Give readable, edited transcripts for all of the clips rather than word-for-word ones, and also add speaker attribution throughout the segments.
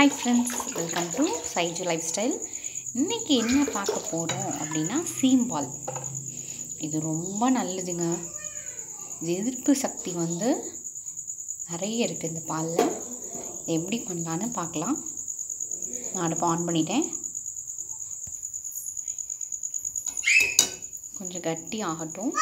Speaker 1: Hi friends, welcome to saiju lifestyle. இன்னைக்கு என்ன பார்க்க போறோம் அப்படினா சீம்பால். இது ரொம்ப நல்லதுங்க. எதிர்ப்பு சக்தி வந்து நிறைய இருக்கு இந்த பால்ல. எப்படி பண்ணலாம்னு பார்க்கலாம். நான் அடுப்பை ஆன் பண்ணிட்டேன். கொஞ்சம் கட்டி ஆகட்டும்.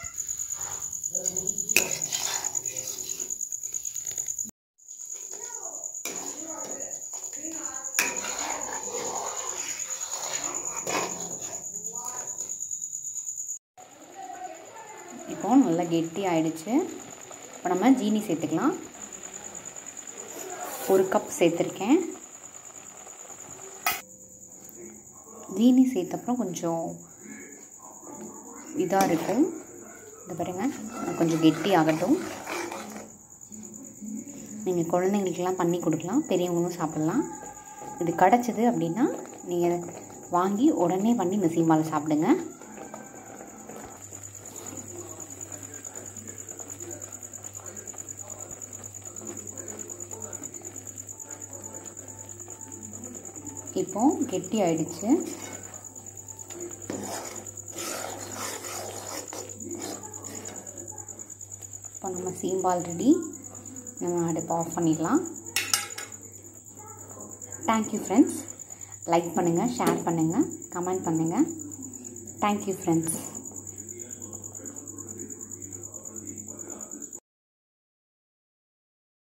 Speaker 1: இப்போ நல்லா கெட்டி ஆயிடுச்சு. இப்போ நம்ம ஜீனி சேர்த்துக்கலாம். 1 கப் சேர்த்துருக்கேன். ஜீனி சேர்த்தப்புறம் கொஞ்சம் இதாக இருக்கும். இது பாருங்க, கொஞ்சம் கெட்டி ஆகட்டும். நீங்கள் குழந்தைங்களுக்கெல்லாம் பண்ணி கொடுக்கலாம், பெரியவங்களும் சாப்பிட்லாம். இது கிடச்சிது அப்படின்னா நீங்கள் வாங்கி உடனே பண்ணி இந்த சீம்பால் சாப்பிடுங்க. இப்போ கெட்டி ஆயிடுச்சு. இப்போ நம்ம சீம்பால் ரெடி. நம்ம அடுப்பை ஆஃப் பண்ணிடலாம். Thank you friends. லைக் பண்ணுங்கள், ஷேர் பண்ணுங்கள், கமெண்ட் பண்ணுங்கள். Thank you friends.